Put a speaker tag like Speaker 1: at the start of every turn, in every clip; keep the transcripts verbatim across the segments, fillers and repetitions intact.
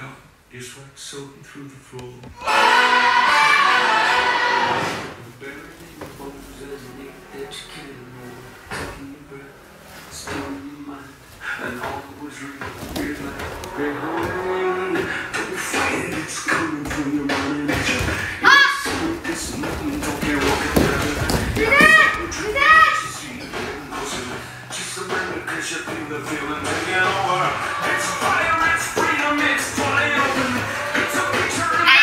Speaker 1: Your sweat soaking through the floor. Buried in your bones as an ache that you can't ignore. Taking your breath, still in your mind, and all was real. Real life, real home. Don't fight it, it's coming from your mind. It's so this nothing, don't care what it does. Just surrender, cause you feel the feeling taking over. It's fire, it's freedom, it's fully open. It's a picture of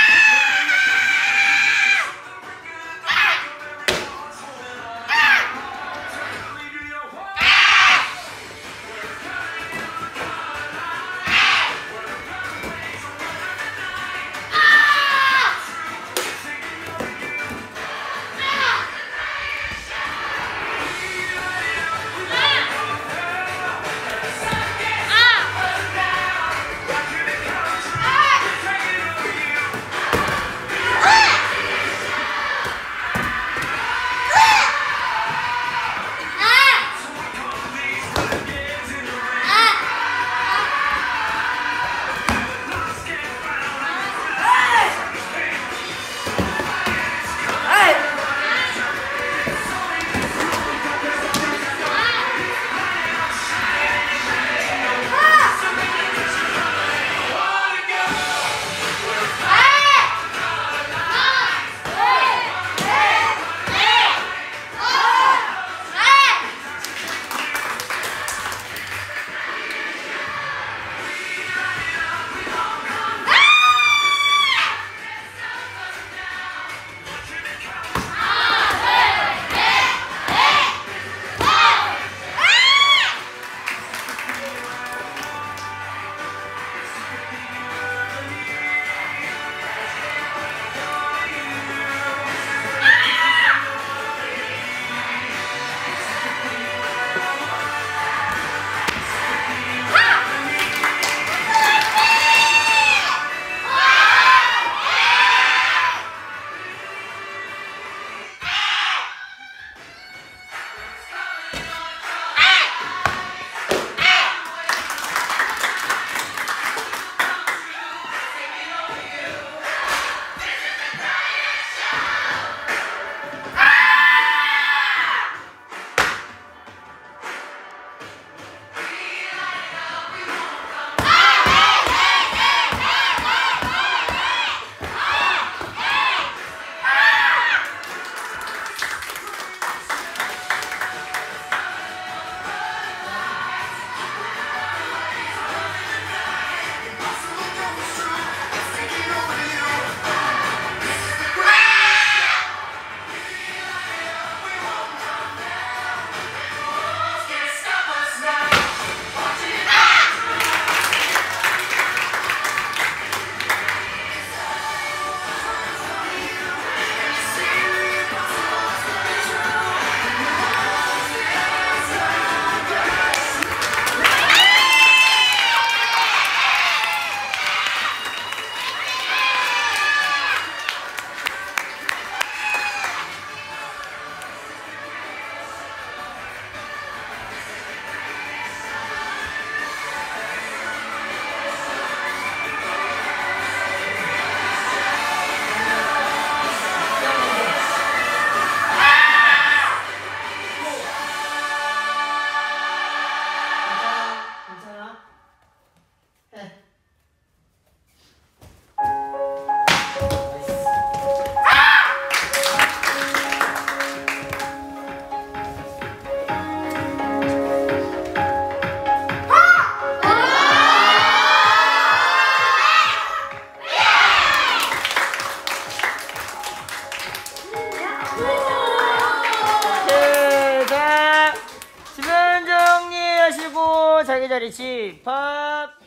Speaker 2: 자기 자리 집합.